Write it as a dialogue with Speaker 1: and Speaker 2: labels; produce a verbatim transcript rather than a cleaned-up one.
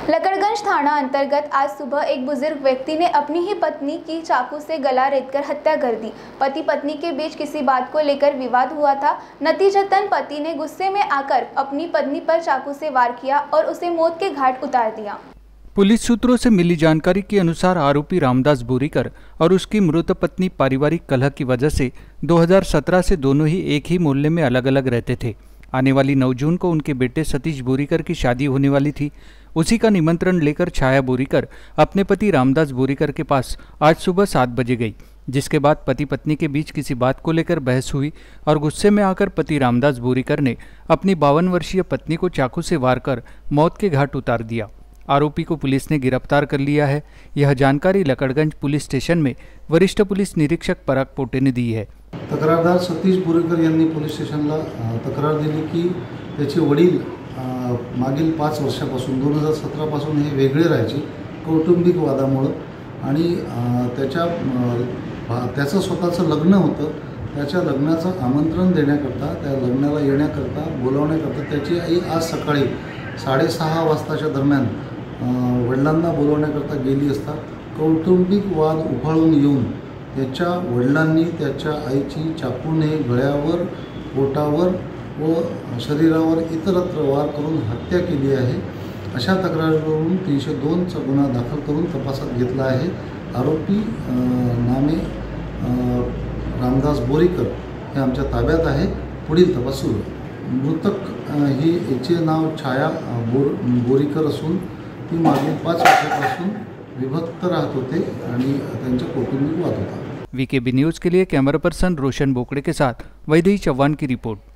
Speaker 1: लकड़गंज थाना अंतर्गत आज सुबह एक बुजुर्ग व्यक्ति ने अपनी ही पत्नी की चाकू से गला रेतकर हत्या कर दी। पति पत्नी के बीच किसी बात को लेकर विवाद हुआ था। नतीजतन पति ने गुस्से में आकर अपनी पत्नी पर चाकू से वार किया और उसे मौत के घाट उतार दिया।
Speaker 2: पुलिस सूत्रों से मिली जानकारी के अनुसार आरोपी रामदास बोरीकर और उसकी मृत पत्नी पारिवारिक कलह की वजह से दो हज़ार सत्रह से दोनों ही एक ही मोहल्ले में अलग अलग रहते थे। आने वाली नौ जून को उनके बेटे सतीश बोरीकर की शादी होने वाली थी। उसी का निमंत्रण लेकर छाया बोरीकर अपने पति रामदास बोरीकर के पास आज सुबह सात बजे गई, जिसके बाद पति पत्नी के बीच किसी बात को लेकर बहस हुई और गुस्से में आकर पति रामदास बोरीकर ने अपनी बावन वर्षीय पत्नी को चाकू से वार कर मौत के घाट उतार दिया। आरोपी को पुलिस ने गिरफ्तार कर लिया है। यह जानकारी लकड़गंज पुलिस स्टेशन में वरिष्ठ पुलिस निरीक्षक पराग पोटे ने दी है।
Speaker 3: तक्रारदार सतीश बोरीकर यांनी पोलीस स्टेशनला तक्रार दिली की त्याचे वडील मागील पाच वर्षापासून दोन हजार सतरा पासून हे वेगळे राहायचे कौटुंबिक वादामुळे आणि त्याच्या त्याचं स्वतःचं लग्न होतं। त्याच्या लग्नाचं आमंत्रण देण्याकरता त्या लग्नाला येण्याकरता बोलवण्याकरता त्याची आई आज सकाळी साडेसहा वाजताच्या दरम्यान वडिलांना बोलवण्याकरता गेली असता कौटुंबिक वाद उफाळून येऊन त्याच्या वडिलांनी त्याच्या आईची चाकूने गळ्यावर, पोटावर व शरीरावर इतरत्र वार करून हत्या केली आहे। अशा तक्रारीवरून तीनशे दोन चा गुन्हा दाखल करून तपासात घेतला आहे। आरोपी नामे रामदास बोरीकर हे आमच्या ताब्यात आहे। पुढील तपास सुरू आहे। मृतक ही हिचे नाव छाया बोर बोरीकर असून ती मागील पाच वर्षापासून विभक्त राहत होते आणि त्यांचा कौटुंबिक वाद होता।
Speaker 2: वीकेबी न्यूज़ के लिए कैमरा पर्सन रोशन बोकड़े के साथ वैदेही चौहान की रिपोर्ट।